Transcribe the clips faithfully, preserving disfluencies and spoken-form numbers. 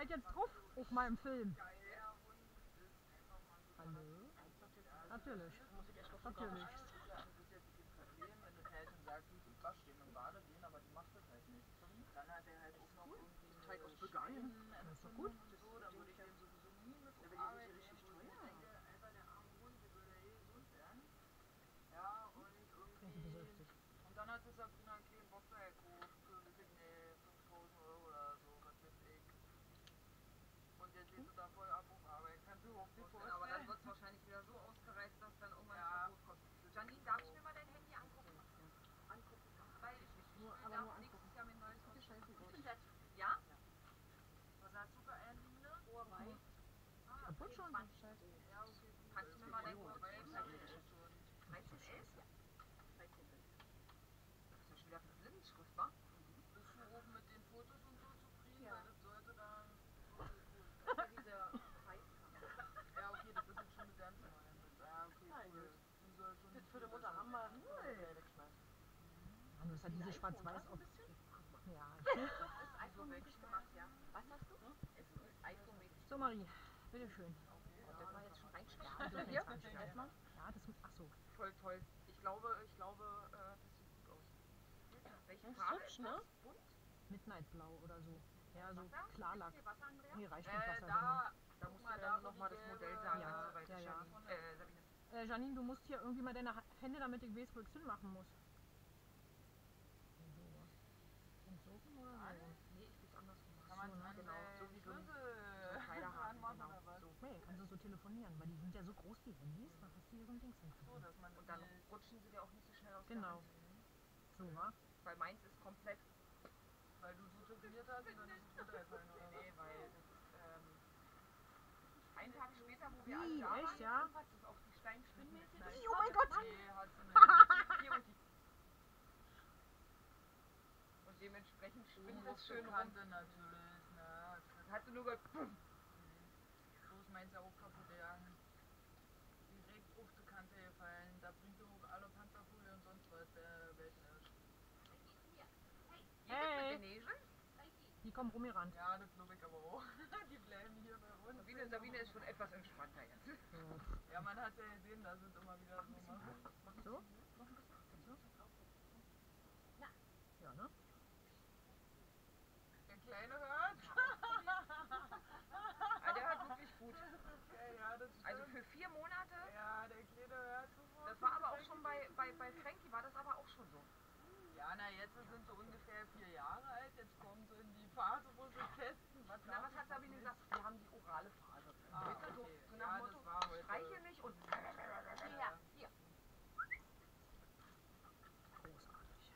seid jetzt drauf auf meinem Film. Hallo? Natürlich. Natürlich. Das ist jetzt kein Problem, wenn das Pärchen sagt, du im Wasch stehen und Bade gehen, aber die macht das halt nicht. Dann hat er halt auch noch irgendwie Teig aus Bulgarien. Das ist doch gut. so, dann würde ich den sowieso nie mit Aber die Arbeit sind richtig nehmen, wo ich teuer. denke, Alter, der arme Hund, der würde eh gesund werden. Ja, und Frankie irgendwie... besäuft sich. Und dann hat die Sabrina einen kleinen Boxer gekauft für, weiß ich nicht, fünftausend Euro oder so, was weiß ich. Und jetzt geht sie da voll ab auf Arbeit. Kannst du überhaupt nicht vorstellen. Aber dann wird es wahrscheinlich wieder so ausgereizt, dass dann irgendwann Ja. ein Verbot kommt. Janine, darf ich mir mal dein Handy angucken? Angucken. Weil ich, ich, Nur- ich aber darf nur nächstes Jahr mit neues Haus. Scheiße, Ich Gott. bin fertig. Ja? Was hast du für Einlinie? Huawei. Ah, Kaputt schon? zwanzig. Scheiße. Ja, okay. gut. Kannst du mir mal dein Huawei Huawei ist zeigen? ja schon. dreizehn elf? Ja. dreizehn elf. Das ist ja schon wieder eine Blindenschrift, wa? Bist du oben mit den Fotos und so zufrieden? Ja. Weil das sollte dann... Das ist ja diese Preiskamera. Ja, okay, das ist jetzt schon eine ganz neue mit. Ah, okay, Nein, cool. gut. Die soll schon Das nicht für die viel Mutter besser haben wir sein. äh, wegschmeißen. Ja, du hast halt diese schwarz-weiß ein auf. bisschen? Ja. Ist iPhone-mäßig gemacht, ja. Was hast du? Es ist iPhone-mäßig. So, Marie, bitteschön. Und das war jetzt schon Ja, reinschneiden. du kannst Ja, reinschneiden. erstmal. Ja, das. Ach so. Voll toll. Ich glaube, ich glaube, äh, das sieht gut aus. Welche Das ist Farbe hübsch, ist ne? das? Bunt? Midnight-Blau oder so. Ja, so Wasser? Klarlack. Gibt's hier Wasser, Andrea? Nee, reicht mit Äh, Wasser. da... Da Guck musst mal, du da dann wo nochmal die das Modell gelbe- sagen, Ja, wenn es soweit ja, ist, ja. Janine. Äh, Sabine. Äh, Janine, du musst hier irgendwie mal deine Ha- Hände, damit ich weiß, wo ich es hinmachen muss. So. Und so rum oder so? Nee, ich will es anders machen. Kann man So, ne? an Genau, so den wie so ein- Schlüssel so ein Kleiderhaken, anmachen genau. oder was? So. Nee, kannst du so telefonieren, weil die sind ja so groß, die Handys. Da hast du hier so ein Ding So, drin. dass man Und dann die- rutschen sie dir auch nicht so schnell aus Genau. der Hand. So, wa? Weil meins ist komplett... Weil du so telefoniert hast und dann ist es runtergefallen oder was? Nee, weil das ist... Ähm, einen Tag später, wo wir Ih, alle da echt, waren, ja? irgendwas ist auf die Steinspinnmäßig. Ih, oh mein Gott! Nee, hast du nicht. Hier und die. Und dementsprechend spinnt das schön rum. Kante natürlich, ne? Hat sie nur gehört, pum. So ist meins ja auch kaputt gegangen. Direkt auf die Kante gefallen. Da bringt du auch alle Panzerfolie und sonst was. Der Welt nicht. Hier Hey. mit den Nägeln. Die kommen rum hier ran. Ja, das glaube ich aber auch. Die bleiben hier bei uns. Sabine, Sabine ist schon etwas entspannter jetzt. Ja, man hat ja gesehen, dass es immer wieder so macht. So? Ja, ne? Der Kleine hört. Ah, der hört wirklich gut. Ja, ja, das stimmt. Also für vier Monate, Ja, der Kleine hört sofort. das war aber auch schon bei, bei, bei Frankie, war das aber auch schon so. Ja, na, jetzt sind sie ungefähr vier Jahre alt. Jetzt kommen sie in die Phase, wo sie testen. Was Na, was hat Sabine gesagt? Wir haben die orale Phase. Ah, Weißt du, so, okay. so nach Ja, dem das Motto, war heute- streiche mich und hier, hier. Großartig.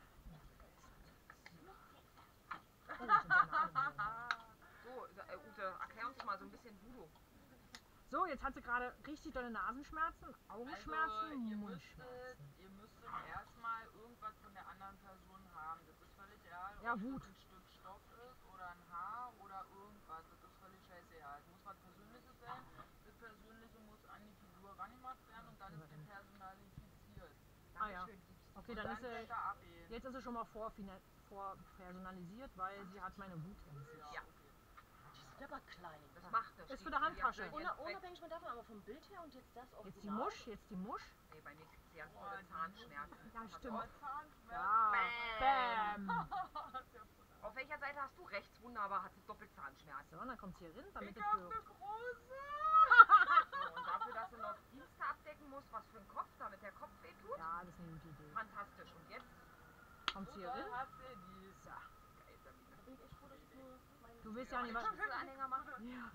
Oh, das sind Bananen. So, äh, Ute, erklär uns mal so ein bisschen Voodoo. So, jetzt hat sie gerade richtig dolle Nasenschmerzen, Augenschmerzen, Also, ihr müsstet, Mundschmerzen. ihr müsstet erstmal irgendwas von der anderen Person haben. Das ist völlig egal, Ja, ob Wut. es ein Stück Stoff ist oder ein Haar oder irgendwas. Das ist völlig scheißegal. Es muss was Persönliches sein. Das Persönliche muss an die Figur rangemacht werden und dann ist die personalifiziert. Ah ja. Dankeschön, Liebste. Okay, Und dann dann ist sie, könnt ihr abgehen. jetzt ist sie schon mal vorfina- vorpersonalisiert, weil sie hat meine Wut in sich. Ja. Die sind aber klein. Das macht das. Ist für die Handtasche. Die- die- Ohne, die- unabhängig von davon, aber vom Bild her und jetzt das auf Jetzt die Musch, jetzt die Musch. Nee, bei mir kriegt sie ganz tolle Zahnschmerzen. Ja, Pass stimmt. auf. Oh, Zahnschmerzen. Ja, Bäm. bam. Auf welcher Seite hast du rechts? Wunderbar, hat sie Doppelzahnschmerzen. So, und dann kommt sie hier rein, damit Ich es hab so. eine große. So, und dafür, dass sie noch Dienste abdecken muss, was für ein Kopf, damit der Kopf weh tut. Ja, das ist eine gute Idee. Fantastisch. Und jetzt? Kommt sie hier Super rein. hat sie die. So. Geil, Sabine. Da bin ich echt froh, dass ich nur meinen Du willst ja nicht was. Schlüsselanhänger machen? Ja.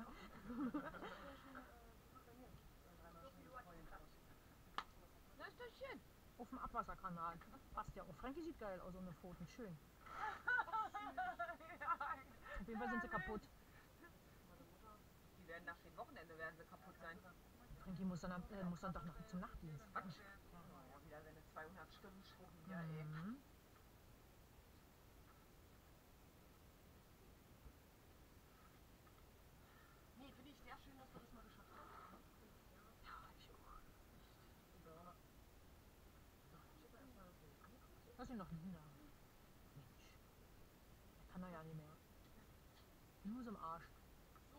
Na, ist das schön. Auf dem Abwasserkanal. Passt ja. Oh, Frankie sieht geil aus, ohne Pfoten. Schön. Auf jeden Fall sind sie kaputt. Die werden nach dem Wochenende werden sie kaputt sein. Frankie muss dann, am- äh, muss dann doch noch zum Nachtdienst. Quatsch. Oh, wieder seine zweihundert Stunden Schrubben hier, ey. Mhm. Nee, finde ich sehr schön, dass wir das mal geschafft haben. Ja, ich auch. Was ist denn noch Linda? Mensch. Er kann er ja nicht mehr. Blues im Arsch.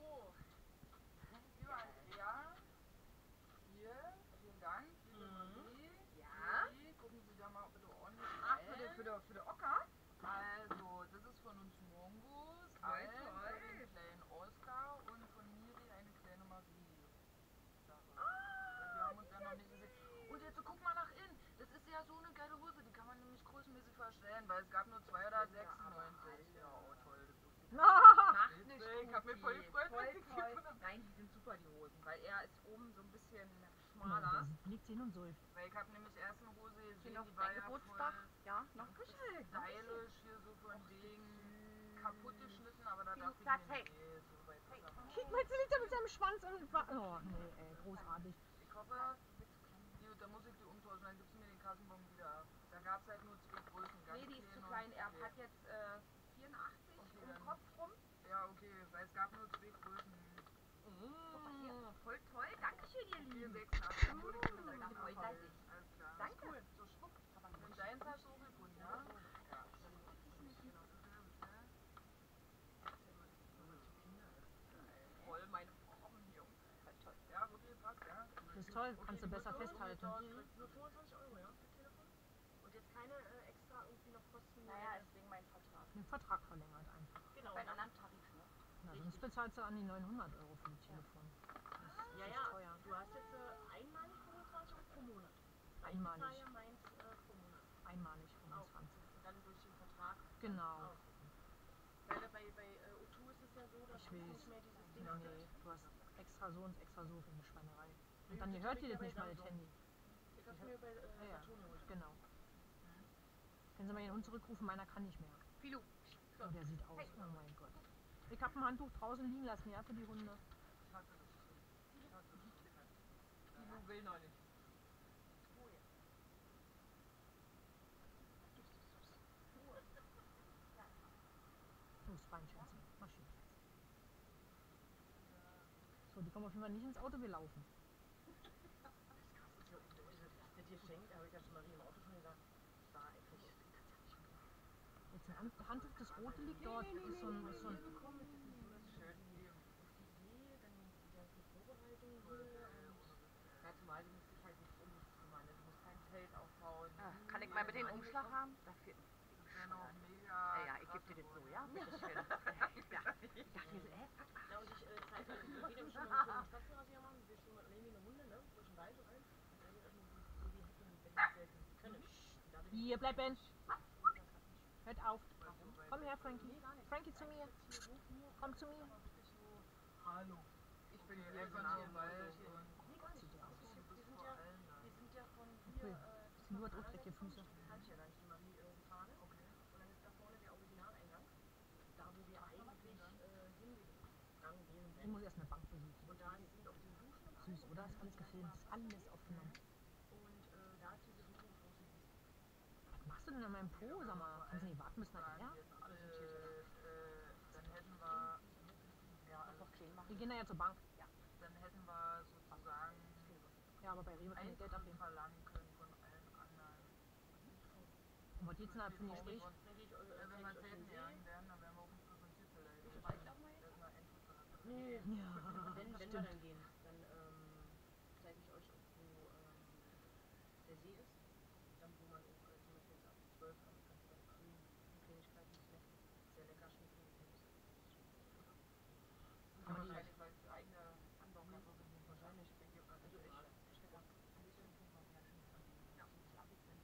Fotos müssen verstellen, weil es gab nur zwei oder sechsundneunzig. Ja, oh toll, das wusste ich. Macht nicht Ich hab mich voll Guti. gefreut, Voll als ich toll. gefunden hab. Nein, die sind super, die Hosen, weil er ist oben so ein bisschen Der schmaler. legt sich hin und säuft. Weil ich hab nämlich erst eine Hose Hier gesehen, noch die war dein ja Geburtstag. voll Ja, noch kuschelig. stylisch, hier so von wegen kaputt geschnitten, aber da Wie dachte du ich sagst, mir, hey. nee, so weit ist er nicht. Guck mal, jetzt liegt er mit seinem Schwanz und... wa- Oh, nee, ey, großartig. Ich hoffe, gut, dann muss ich die umtauschen, dann gibst du mir den Kassenbon wieder. Da gab es halt nur zwei Größen. Ganz Nee, die ist zu klein und- klein. Er okay. hat jetzt äh, vierundachtzig Okay, um dann- den Kopf rum. Ja, okay, weil es gab nur zwei Größen. Guck mal hier, voll toll. Dankeschön, ihr vier Lieben. sechsundachtzig. Entschuldigung, das ist Da freut er sich. Alles klar. Danke. Cool. So schwupp. Und deins hast du auch gefunden, ja? Ja. Voll meine Formen hier. Voll toll. Ja, wirklich passt, ja. Das ist toll, kannst du besser festhalten. Nur fünfundzwanzig Euro, ja, für Telefon? Und jetzt keine äh, extra irgendwie noch Kosten? Naja, ist wegen meinem Vertrag. Den Vertrag verlängert einfach. Genau. Bei einem anderen Tarif, ne? Na, sonst bezahlst du an die neunhundert Euro für das Telefon. Das Ja, ist ja, teuer. du hast jetzt äh, einmalig fünfundzwanzig Euro pro Monat. Einmalig. Ich zahle meins äh, pro Monat. Einmalig fünfundzwanzig. Und dann durch den Vertrag. Genau. Weil bei, bei äh, O zwei ist es ja so, dass Ich es weiß. nicht mehr dieses Ding Nee, nee, du hast extra so und extra so für eine Schweinerei. Und dann gehört dir das nicht mal, das Handy. Ich hab's mir bei äh, Ja, ja, Saturn geholt. genau. Können Sie mal Ihren Hund zurückrufen? Meiner kann nicht mehr. Filu. Oh, der sieht aus. Oh mein Gott. Ich habe ein Handtuch draußen liegen lassen, ja, für die Hunde. Ich hatte das schon. Ich hatte das schon. Filu will noch nicht. So, das Bein schön ziehen. Mach schön Platz. So, die kommen auf jeden Fall nicht ins Auto, wir laufen. Das dir schenkt, habe ich ja schon Marie im Auto schon gesagt. Das war eigentlich. Jetzt ein Hand- Handtuch, das rote liegt dort. Das ist so ein, ist so ein Komm, das ist so das Schön hier. auf die Idee, dann die ganze Vorbereitung Voll hier. geil, Und ohne Witz, Ja, zumal du musst dich halt nicht umzimmern. ne? Du musst kein Zelt aufbauen. Ah, Kann ich mal bitte den Umschlag haben? Dafür. Ja, noch mega. Ja, ja, ich gebe dir das so, ja? Bitteschön. Ja. Ich dachte mir so, hä? ja, und ich äh, zeige dir jedem schon mal einen schönen Katzenrasier machen. Wir schon mal Lemi eine Hunde, ne? Durch den Wald rein. Und der wird erstmal so, so die Hecken, wenn die selten können. Da bin ich Hier, bleib Ben. Montag hat nicht. Hört auf. Warum? Komm her, Frankie. Frankie zu mir. Hier hoch, hier. Komm zu mir. Hallo. Ich bin hier einfach nur im Wald und Nee, gar nicht. Sieht ja aus. Wir sind vor ja, allen da. wir sind ja von Okay. hier. Äh, Ist nur was dreckige Füße. Kann ich ja gar nicht, die Marie äh, gefahren ist. Okay. Und dann ist da vorne der Originaleingang. Da, wo wir eigentlich äh, hingegangen wären. Ich muss erst eine Bank besuchen. Und da sind auch die Duschen und Süß, oder? Ist alles gefilmt. Ist alles aufgenommen. Und äh, da ist diese Dusche draußen gewesen. Was machst du denn an meinem Po? Sag mal, kannst du nicht warten bis nachher? Alles im Tisch. Äh, dann hätten wir. Ja, Kannst also, noch klein machen. Wir gehen da ja zur Bank. dann hätten wir sozusagen Ja, aber bei Rewe kann ich Geld Einkommen abheben. verlangen können von allen anderen. Und was geht's denn da für ein Gespräch? Dann gehe ich äh, Ja, wenn wir zeig ich euch Zelten den jagen See. werden, dann werden wir auch nicht präsentiert vielleicht. Wie viel Wald darf man jetzt? Das ist mal Endschritt dran. Nee. Ja, Wenn, wenn wir stimmt. dann gehen, dann ähm, zeige ich euch, auch, wo ähm, der See ist. Dann, wo man auch äh, zum Beispiel jetzt ab zwölf kann, kannst du dann grün, Kleinigkeiten snacken. Sehr lecker schmecken. Kann man die- wahrscheinlich, weil es eigene Anbaukartoffeln sind. Wahrscheinlich. Ich denke, also Also ich, ich, ich hätte ein bisschen Kuchen auf ganz schön von denen. Ja, so abwechselnd.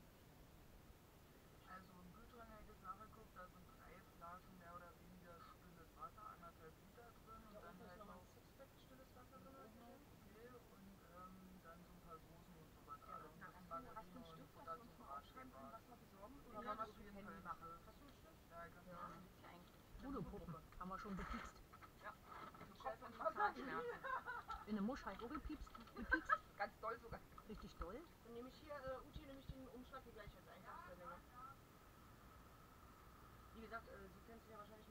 Also im Kühlschrank habe ich jetzt nachgeguckt, da sind drei Flaschen mehr oder weniger stilles Wasser, anderthalb Liter drin und Da dann unten ist halt noch noch ein Sixpack stilles Wasser das drin. auch noch, okay, und ähm, dann so ein paar Soßen und sowas. Ja, alles. na, Ein bisschen hast du, hast du Margarine einen und Stift, Butter was wir zum uns mal aufschreiben können, Braten. was wir besorgen? Ja, Oder wollen wir auf es jeden mit Fall Handy einen machen? Stift. Hast du einen Stift? Ja, ich hab Ja, einen das ist ja eigentlich. Voodoo-Puppen. Haben wir schon bepiekst. Kopf- und Massageschmerzen. In der Musch halt auch gepiepst. Gepiekst. Ganz doll sogar. Richtig doll. Dann nehme ich hier, äh, Uti, nehme ich den Umschlag hier gleich als Einkaufszettel. Ne? Wie gesagt, äh, Sie kennen sich ja wahrscheinlich